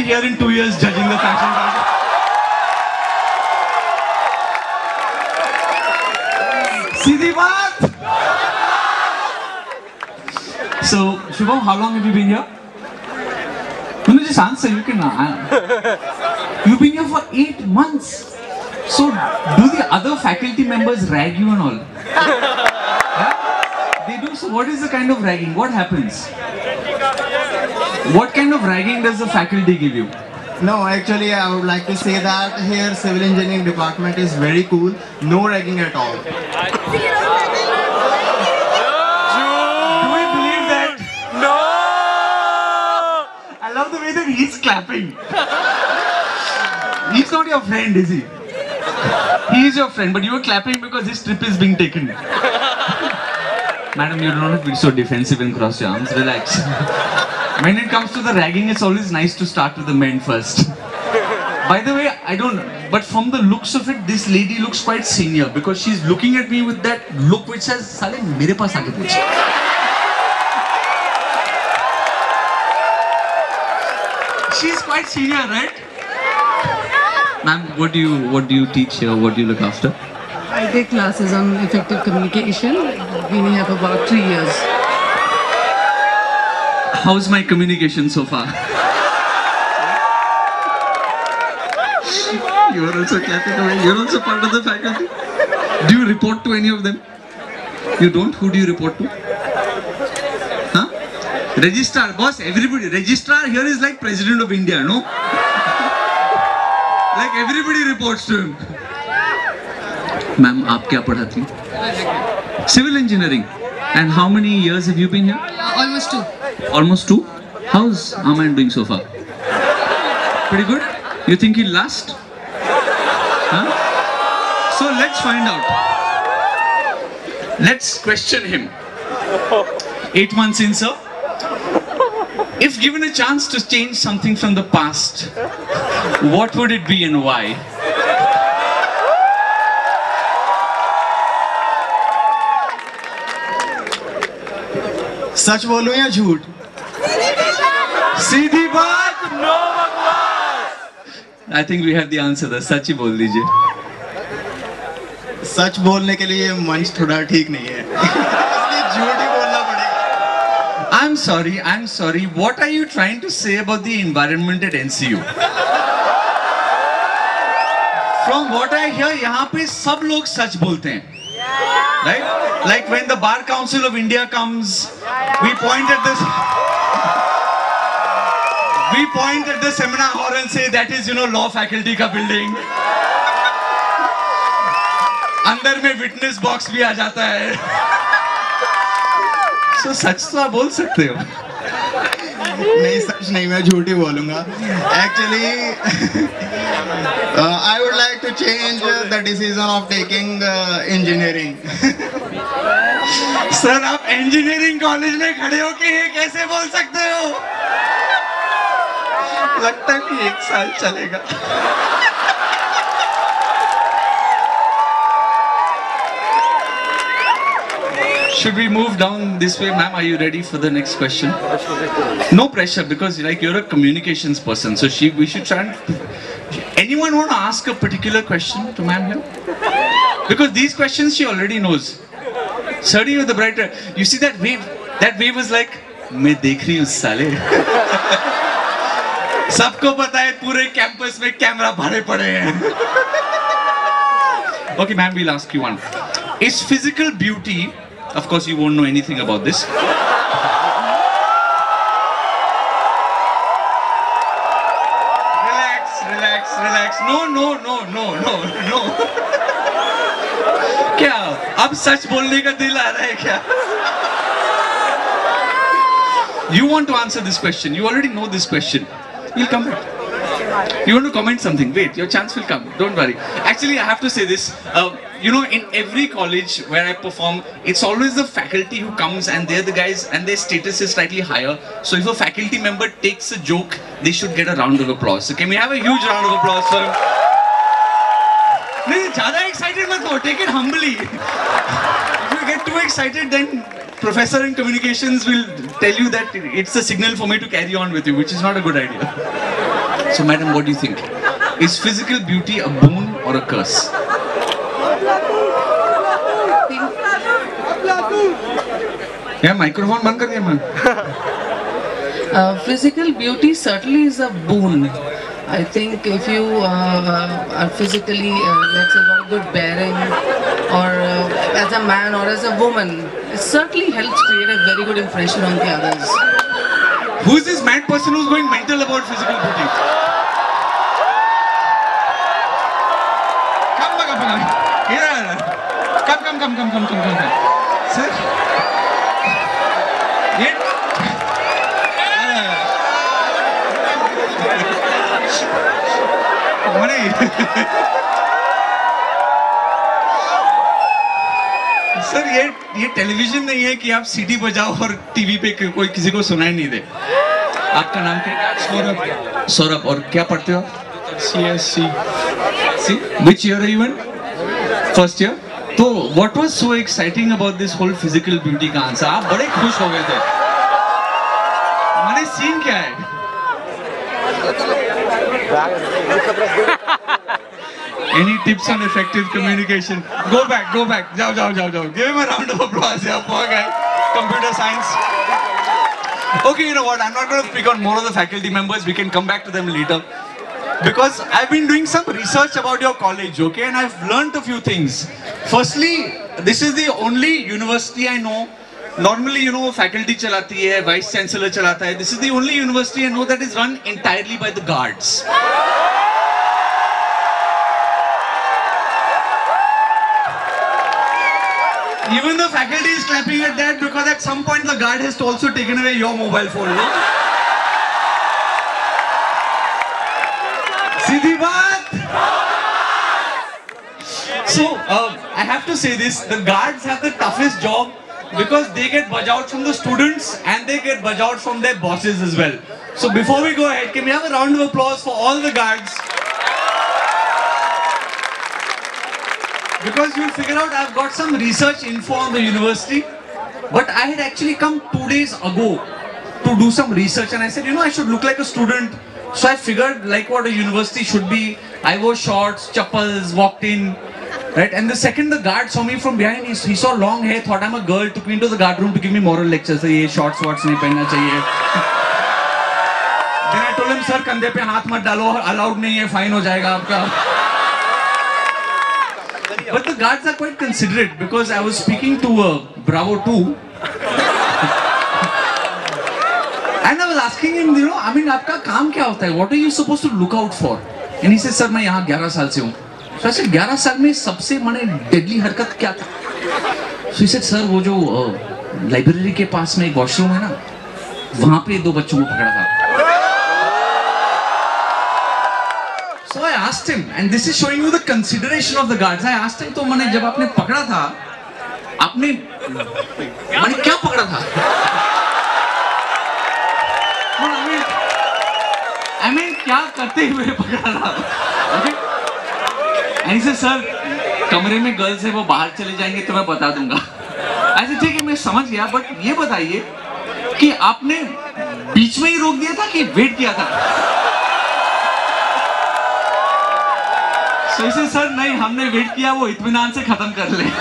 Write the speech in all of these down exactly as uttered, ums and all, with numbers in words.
here in two years judging the fashion culture. Seedhi baat. So, Shubham, how long have you been here? No, no, just answer. You can. Uh, you've been here for eight months. So, do the other faculty members rag you and all? Yeah? They do. So, what is the kind of ragging? What happens? What kind of ragging does the faculty give you? No, actually, I would like to say that here, civil engineering department is very cool. No ragging at all. Do we believe that? No! I love the way that he's clapping. He's not your friend, is he? He is your friend, but you are clapping because his trip is being taken. Madam, you don't have to be so defensive and cross your arms. Relax. When it comes to the ragging, it's always nice to start with the men first. By the way, I don't know, but from the looks of it, this lady looks quite senior because she's looking at me with that look which says, "Sale, mere paas aake pooch." She's quite senior, right? Ma'am, what do you what do you teach here? What do you look after? I take classes on effective communication. Been here for about three years. How's my communication so far? You're also clapping away. You're also part of the faculty. Do you report to any of them? You don't? Who do you report to? Huh? Registrar, boss, everybody. Registrar here is like President of India, no? Like everybody reports to him. Ma'am, aap kya padhati? Civil engineering. And how many years have you been here? Almost two. Almost two? How's Aman doing so far? Pretty good? You think he'll last? Huh? So let's find out. Let's question him. Eight months in, sir. If given a chance to change something from the past, what would it be and why? सच बोलूं या झूठ? सीधी बात, no बकवास. I think we have the answer. The सच ही बोल दीजिए. सच बोलने के लिए मंच थोड़ा ठीक नहीं है. इसलिए झूठ ही बोलना पड़ेगा. I'm sorry, I'm sorry. What are you trying to say about the environment at N C U? From what I hear, यहाँ पे सब लोग सच बोलते हैं. Right? Like when the Bar Council of India comes, we point at this. We point at the seminar hall and say that is, you know, law faculty का building. अंदर में witness box भी आ जाता है. So सच तो आप बोल सकते हो. नहीं, सच नहीं, मैं झूठ ही बोलूंगा. Actually, uh, I would like to change uh, the decision of taking uh, engineering. Sir आप इंजीनियरिंग कॉलेज में खड़े होके ये कैसे बोल सकते हो? लगता है कि एक साल चलेगा. Should we move down this way, ma'am? Are you ready for the next question? No pressure, because like you're a communications person, so she we should try and. Anyone want to ask a particular question to ma'am here? Because these questions she already knows. Starting with the brighter, you see that wave? That wave was like, मैं देख रही हूँ साले. सबको पता है पूरे campus में कैमरा भरे पड़े हैं. Okay, ma'am, we'll ask you one. Is physical beauty, of course you won't know anything about this. Relax, relax, relax. No, no, no, no, no, no. क्या अब सच बोलने का दिल आ रहा है क्या? You want to answer this question. You already know this question. You'll come back. You want to comment something? Wait, your chance will come. Don't worry. Actually, I have to say this. Uh, you know, in every college where I perform, it's always the faculty who comes and they're the guys and their status is slightly higher. So if a faculty member takes a joke, they should get a round of applause. So can we have a huge round of applause for him? No, ज़्यादा excited मत हो. Take it humbly. If you get too excited, then Professor in Communications will tell you that it's a signal for me to carry on with you, which is not a good idea. So, madam, what do you think? Is physical beauty a boon or a curse? Yeah, microphone band kar diya man. Uh, physical beauty certainly is a boon. I think if you uh, are physically, uh, let's say, got a good bearing, or uh, as a man or as a woman, it certainly helps create a very good impression on the others. Who is this mad person who's going mental about physical beauty? Come, come, come, come. Here, come, come, come, come, come, come, come, come. Sir. Yet. Sir ये ये television नहीं है कि आप सीटी बजाओ और TV पे कोई किसी को सुनाई नहीं दे. आपका नाम क्या है? सौरभ. सौरभ. और क्या पढ़ते हो? C S C. See which year है इवन? First year. तो what was so exciting about this whole physical beauty का आंसर? आप बड़े खुश हो गए थे. मैंने सीन क्या है? Any tips on effective communication? Go back, go back. Jao, jao, jao, jao. Give him a round of applause. Yeah, poor guy. Computer science. Okay, you know what? I'm not going to speak on more of the faculty members. We can come back to them later. Because I've been doing some research about your college, okay? And I've learned a few things. Firstly, this is the only university I know. Normally, you know, faculty chalati hai, vice chancellor chalata hai. This is the only university I know that is run entirely by the guards. Even the faculty is clapping at that because at some point the guard has also taken away your mobile phone. No? Sidhi baat. So uh, I have to say this: the guards have the toughest job because they get budge out from the students and they get budge out from their bosses as well. So before we go ahead, can we have a round of applause for all the guards? Because you'll figure out I've got some research info on the university, but I had actually come two days ago to do some research and I said, you know, I should look like a student. So I figured like what a university should be. I wore shorts, chappals, walked in, right? And the second the guard saw me from behind, he, he saw long hair, thought I'm a girl, took me into the guard room to give me moral lectures. Ye shorts, shorts nahi pehna chahiye. Then I told him, sir, kandhe pe haath mat dalo, allowed nahi hai, fine ho jayega aapka. But the guards are quite considerate because I was speaking to uh, Bravo two and I was asking him, you know, I mean, आपका काम क्या होता है? What are you supposed to look out for? And he said, sir, मैं यहाँ ग्यारह साल से हूँ. So I said, ग्यारह साल में सबसे बड़े deadly हरकत क्या था? So he said, sir, वो जो लाइब्रेरी के पास में एक वॉशरूम है ना, वहाँ पे दो बच्चों को पकड़ा था. So I asked him, and this is showing you the consideration of the guards. I asked him, तो मैंने जब आपने पकड़ा था, आपने मैंने क्या पकड़ा था? I mean, I mean क्या करते हुए पकड़ा था? Okay? And he said, sir, कमरे में गर्ल्स है वो बाहर चले जाएंगे तो मैं बता दूंगा. ऐसे ठीक है मैं समझ गया, but ये बताइए कि आपने बीच में ही रोक दिया था कि वेट किया था? So he said, sir, नहीं हमने वेट किया वो इत्मीनान से खत्म कर ले.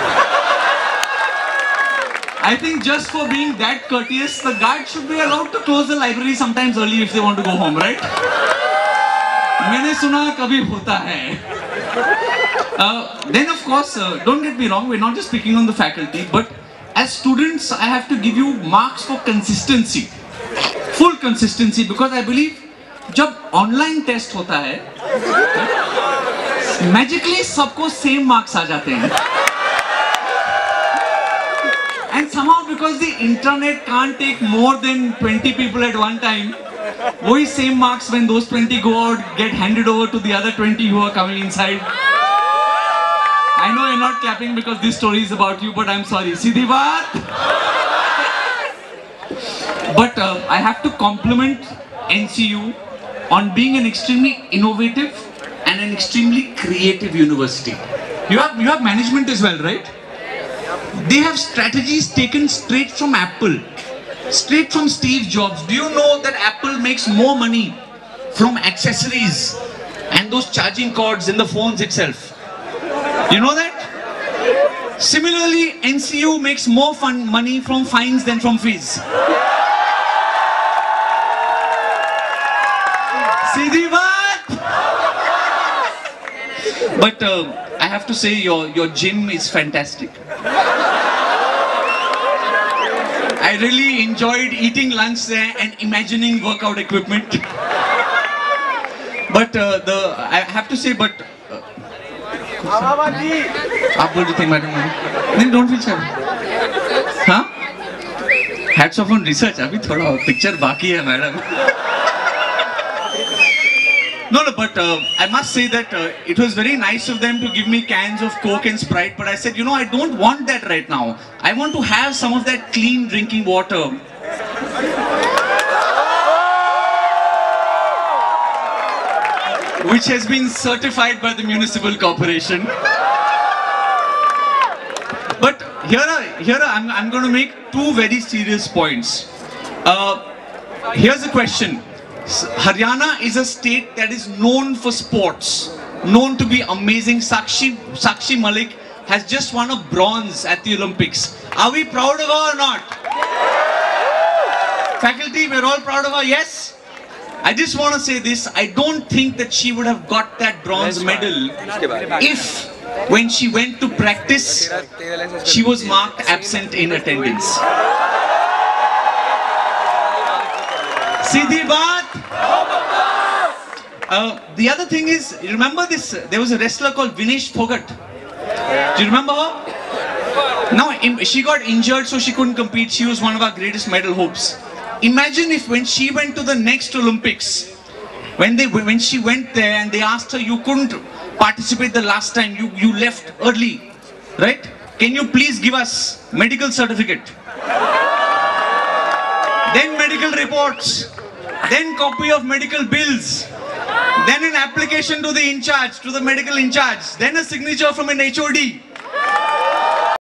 I think just for being that courteous, the guards should be allowed to close the library sometimes early if they want to go home, right? मैंने सुना कभी होता है. Uh, then of course, uh, don't get me wrong, we're not just speaking on the faculty, but as students, I have to give you marks for consistency, full consistency, because I believe जब online test होता है, magically सबको same marks आ जाते हैं. And somehow because the internet can't take more than twenty people at one time, वही same marks when those twenty go out get handed over to the other twenty who are coming inside. I know you're not clapping because this story is about you, but I'm sorry. सीधी बात. But uh, I have to compliment N C U on being an extremely innovative and an extremely creative university. You have you have management as well, right? They have strategies taken straight from Apple, straight from Steve Jobs. Do you know that Apple makes more money from accessories and those charging cords in the phones itself. You know that? Similarly, N C U makes more fun money from fines than from fees. Seedhi baat? But uh, I have to say your, your gym is fantastic. I really enjoyed eating lunch there and imagining workout equipment. But uh, the I have to say, but uh, आप बोल रहे थे madam नहीं don't feel shy. हाँ? Hats off on research. अभी थोड़ा picture बाकी है madam. No, no, but uh, I must say that uh, it was very nice of them to give me cans of Coke and Sprite, but I said, you know, I don't want that right now. I want to have some of that clean drinking water. Which has been certified by the municipal corporation. But here, are, here are, I'm, I'm going to make two very serious points. Uh, here's a question. Haryana is a state that is known for sports, known to be amazing. Sakshi, Sakshi Malik has just won a bronze at the Olympics. Are we proud of her or not? Faculty, we're all proud of her, yes? I just want to say this, I don't think that she would have got that bronze medal if, when she went to practice, she was marked absent in attendance. Seedhi baat? Uh, the other thing is, remember this, uh, there was a wrestler called Vinesh Phogat. Do you remember her? Now, she got injured so she couldn't compete. She was one of our greatest medal hopes. Imagine if when she went to the next Olympics, when they when she went there and they asked her, you couldn't participate the last time, you, you left early, right? Can you please give us medical certificate? Then medical reports, then copy of medical bills, then an application to the in charge, to the medical in charge, then a signature from an H O D.